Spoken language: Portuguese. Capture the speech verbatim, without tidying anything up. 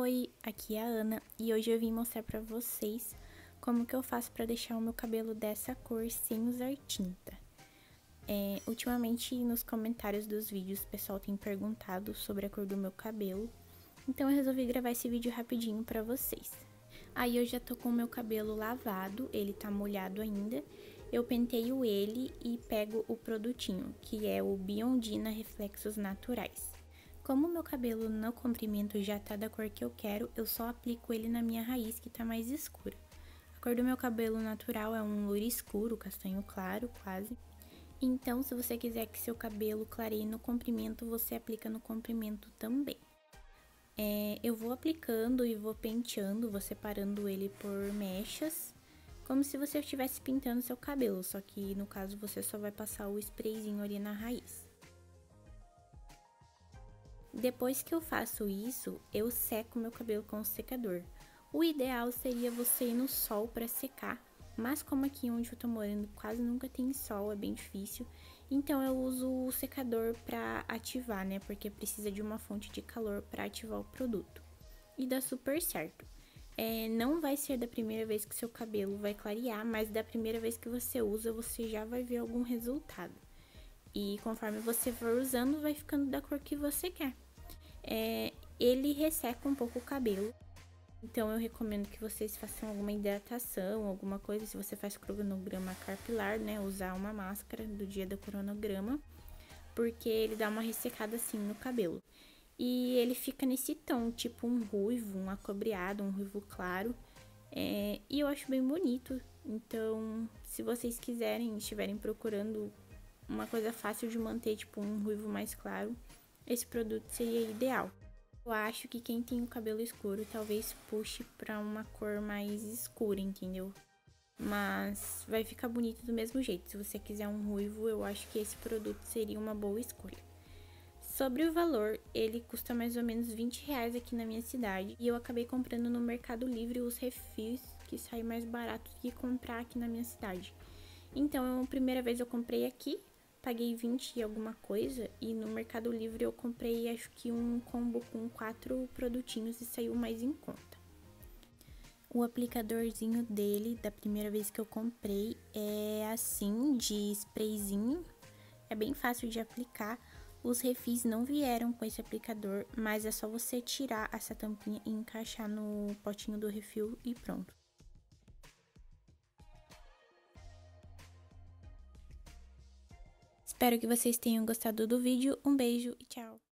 Oi, aqui é a Ana e hoje eu vim mostrar pra vocês como que eu faço pra deixar o meu cabelo dessa cor sem usar tinta. É, ultimamente nos comentários dos vídeos o pessoal tem perguntado sobre a cor do meu cabelo, então eu resolvi gravar esse vídeo rapidinho pra vocês. Aí eu já tô com o meu cabelo lavado, ele tá molhado ainda, eu penteio ele e pego o produtinho, que é o Biondina Reflexos Naturais. Como o meu cabelo no comprimento já tá da cor que eu quero, eu só aplico ele na minha raiz, que tá mais escura. A cor do meu cabelo natural é um loiro escuro, castanho claro, quase. Então, se você quiser que seu cabelo clareie no comprimento, você aplica no comprimento também. É, eu vou aplicando e vou penteando, vou separando ele por mechas, como se você estivesse pintando seu cabelo, só que no caso você só vai passar o sprayzinho ali na raiz. Depois que eu faço isso, eu seco meu cabelo com o secador. O ideal seria você ir no sol para secar, mas como aqui onde eu tô morando quase nunca tem sol, é bem difícil, então eu uso o secador para ativar, né? Porque precisa de uma fonte de calor para ativar o produto. E dá super certo. É, não vai ser da primeira vez que seu cabelo vai clarear, mas da primeira vez que você usa, você já vai ver algum resultado. E conforme você for usando, vai ficando da cor que você quer. É, ele resseca um pouco o cabelo, então eu recomendo que vocês façam alguma hidratação, alguma coisa. Se você faz cronograma capilar, né, usar uma máscara do dia do cronograma, porque ele dá uma ressecada assim no cabelo. E ele fica nesse tom, tipo um ruivo, um acobreado, um ruivo claro. É, e eu acho bem bonito. Então, se vocês quiserem, estiverem procurando uma coisa fácil de manter, tipo um ruivo mais claro, esse produto seria ideal. Eu acho que quem tem o cabelo escuro talvez puxe pra uma cor mais escura, entendeu? Mas vai ficar bonito do mesmo jeito. Se você quiser um ruivo, eu acho que esse produto seria uma boa escolha. Sobre o valor, ele custa mais ou menos vinte reais aqui na minha cidade. E eu acabei comprando no Mercado Livre os refis, que saem mais barato que comprar aqui na minha cidade. Então, a primeira vez eu comprei aqui, paguei vinte e alguma coisa, e no Mercado Livre eu comprei acho que um combo com quatro produtinhos e saiu mais em conta. O aplicadorzinho dele, da primeira vez que eu comprei, é assim, de sprayzinho, é bem fácil de aplicar. Os refis não vieram com esse aplicador, mas é só você tirar essa tampinha e encaixar no potinho do refil e pronto. Espero que vocês tenham gostado do vídeo, um beijo e tchau!